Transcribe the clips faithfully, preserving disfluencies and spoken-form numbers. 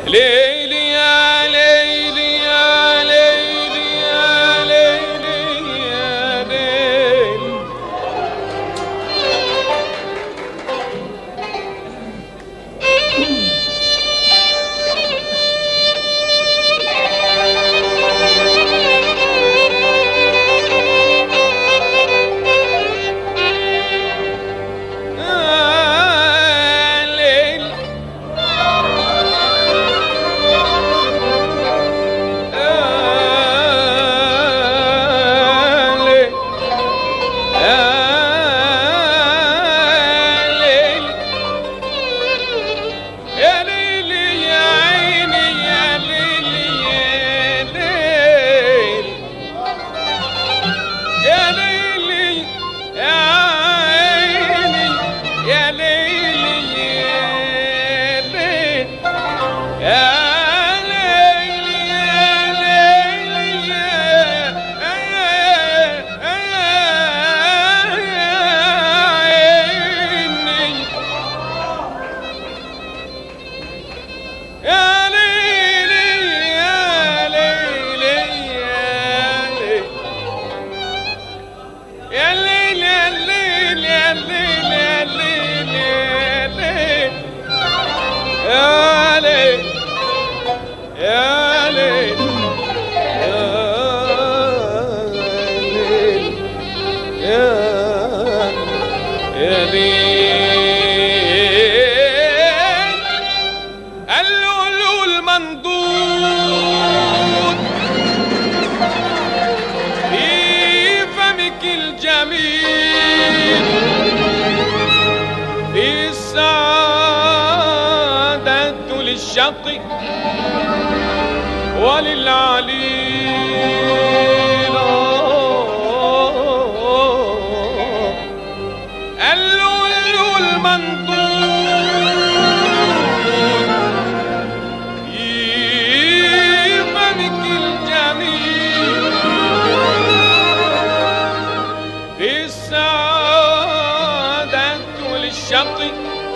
ليلي يا ليلي يا ليلي يا ليلي يا ليلي للشقي وللعليل اللؤلؤ المنضود في فمك الجميل في السعادة للشقي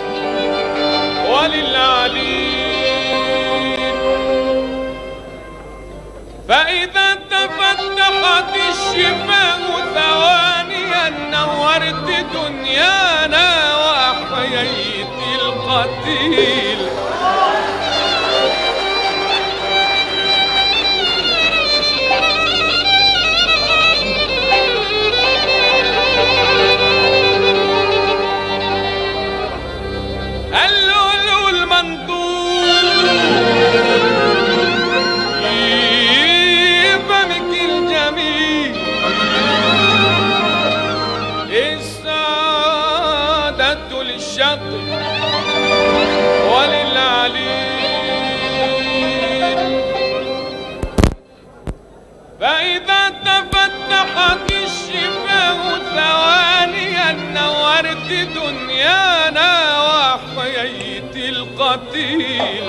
وللعليل فإذا تفتحت الشفاه ثوانيا نورت دنيانا وأحييت القتيل اللؤلؤ المنضود في فمك الجميل السعادة للشقي وللعليل فإذا تفتحت الشفاه ثوانيا نورت دنيانا وأحييت القتيل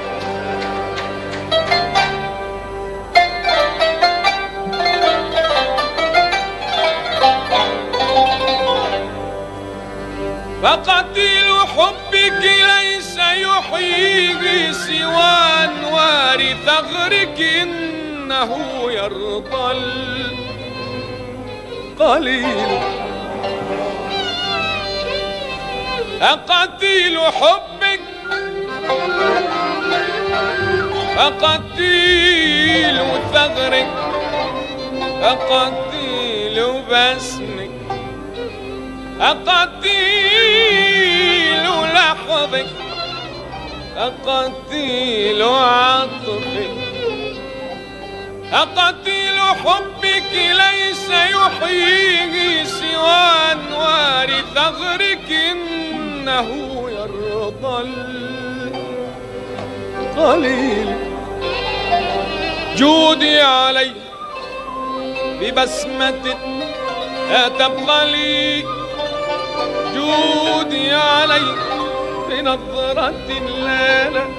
فقتيل حبك ليس يحييه سوى أنوار ثغرك إنه يرضى القليل أقتيل حبك أقتيل ثغرك أقتيل بسمك أقتيل لحظك أقتيل عطفك أقتيل حبك ليس يحييه سوى أنوار ثغرك إنه يرضى القليل جودي علي ببسمة تبخلي جودي علي بنظرة لا لا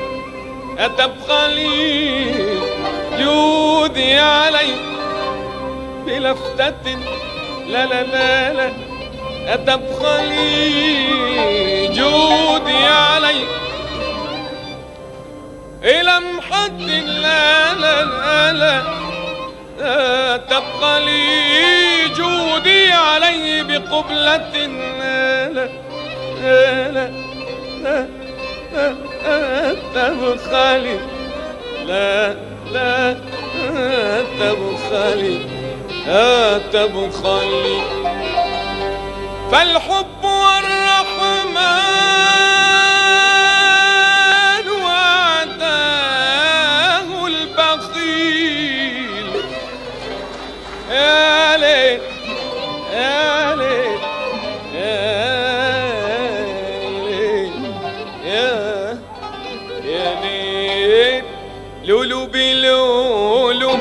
أتبخلي جودي علي بلفتة لا لا لا لا أتبخلي جودي علي إلى ضرة لا لا لا لا تبقى لي جودي عليه بقبلة لا لا لا لا تبخلي لا لا تبخلي لا تبخلي فالحب والرحمن وعداه البخيل يا ليل يا ليل يا يا ليل لولو بلولو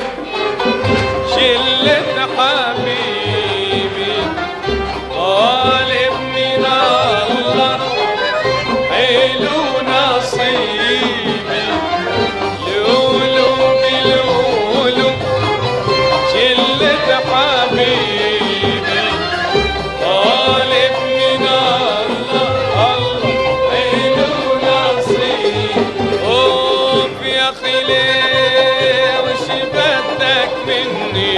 شلة حبيبي طالب من الله حلو نصيبي لولو بلولو شلة حبيبي طالب من الله الله حلو نصيبي اوف يا خلي وش بدك مني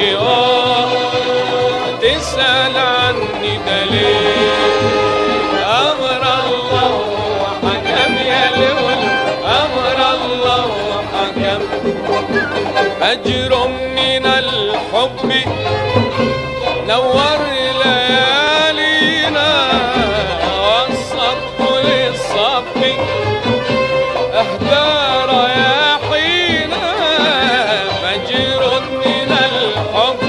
تسأل عني دليل أمر الله وحكم يا لول أمر الله وحكم أجر من الحب نور ليالينا والصب للصب أهدى رياحينا فجر من الحب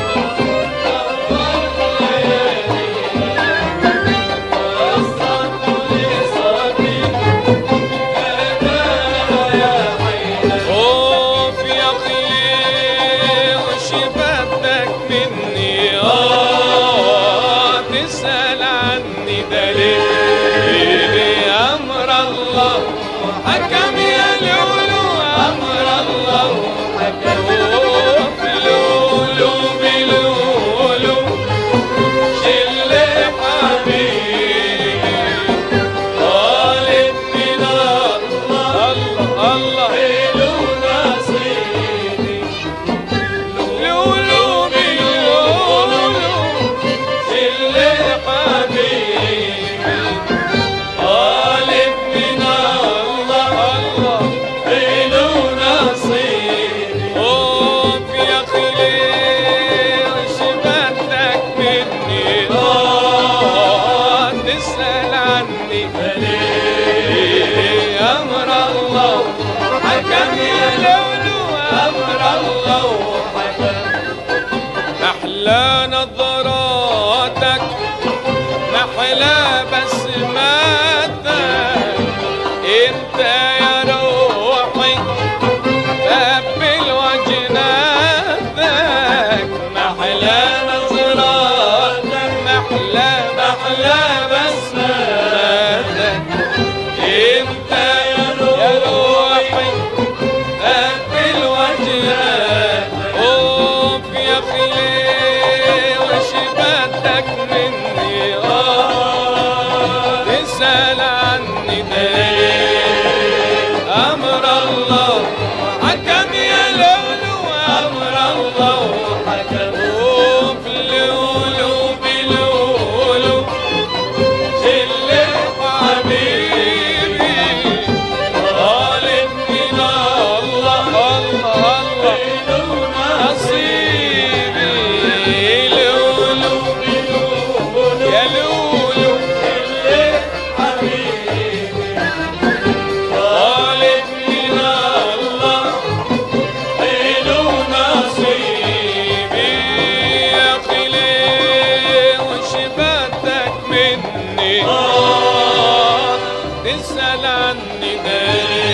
حكم يا لولو أمر الله حكم لولو بلولو شل حبيبي طالب من الله الله حلو نصيبي لولو بلولو شل حبيبي طالب من تسأل عني أمر الله حكم يا لولو أمر الله حكم محلى نظراتك محلى بسماتك انت يا روحي قبل وجناتك محلى نظراتك محلى محلى بسماتك انت يا روحي قبل وجناتك اوف يا خلي وش بدك مني اه تسأل عني دليل أمر الله حكم يا لولو أمر الله حكم اوف لولو بلولو شل حبيبي طالب من الله الله الله نصيبي لولو بلولو يا لولو شل حبيبي طالب من الله حلو نصيبي يا خلي وش بدك مني تسأل عني دليل